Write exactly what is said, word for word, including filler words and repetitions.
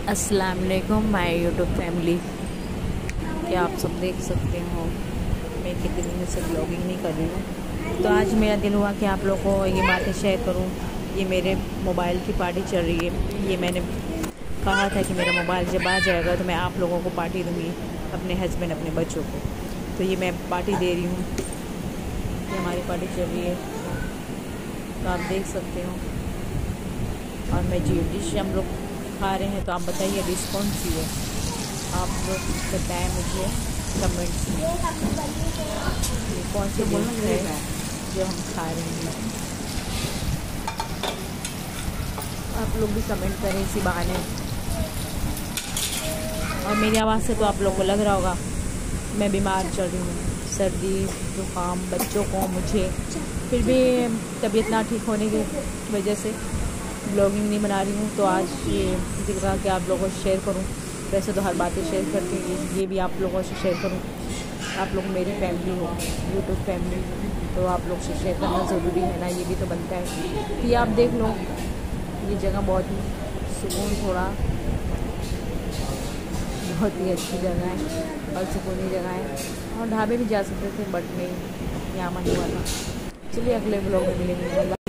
अस्सलाम वालेकुम my YouTube family. क्या आप सब देख सकते हो मैं कितने दिन से ब्लॉगिंग नहीं कर रही हूँ, तो आज मेरा दिल हुआ कि आप लोगों को ये बातें शेयर करूँ। ये मेरे मोबाइल की पार्टी चल रही है। ये मैंने कहा था कि मेरा मोबाइल जब आ जाएगा तो मैं आप लोगों को पार्टी दूँगी, अपने हस्बैंड अपने बच्चों को। तो ये मैं पार्टी दे रही हूँ, ये हमारी पार्टी चल रही है, तो आप देख सकते हो। और मैं जी डिश हम लोग खा रहे हैं, तो आप बताइए डिश कौन सी है, आप लोग बताएं मुझे कमेंट्स में ये कौन सी डिश है जो हम खा रहे हैं। आप लोग भी कमेंट करें इसी बहाने। और मेरी आवाज़ से तो आप लोग को लग रहा होगा मैं बीमार चल रही हूँ, सर्दी जुकाम बच्चों को, मुझे फिर भी तबीयत ना ठीक होने की वजह से ब्लॉगिंग नहीं बना रही हूँ। तो आज ये दिल कहा कि आप लोगों को शेयर करूँ। वैसे तो हर बातें शेयर करती हूँ, ये भी आप लोगों से शेयर करूँ। आप लोग मेरी फैमिली हो, यूट्यूब फैमिली, तो आप लोग से शेयर करना ज़रूरी है ना, ये भी तो बनता है। तो ये आप देख लो, ये जगह बहुत ही सुकून, थोड़ा बहुत ही अच्छी जगह है और सुकूनी जगह है। और ढाबे भी जा सकते थे बट नहीं, यहाँ मन हुआ था। चलिए अगले ब्लॉग में मिलेंगे।